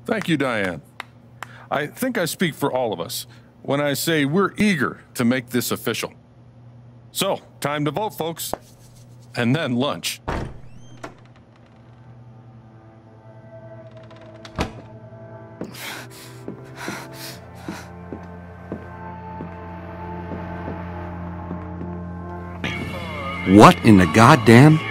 Thank you, Diane. I think I speak for all of us when I say we're eager to make this official. So, time to vote, folks. And then lunch. What in the goddamn?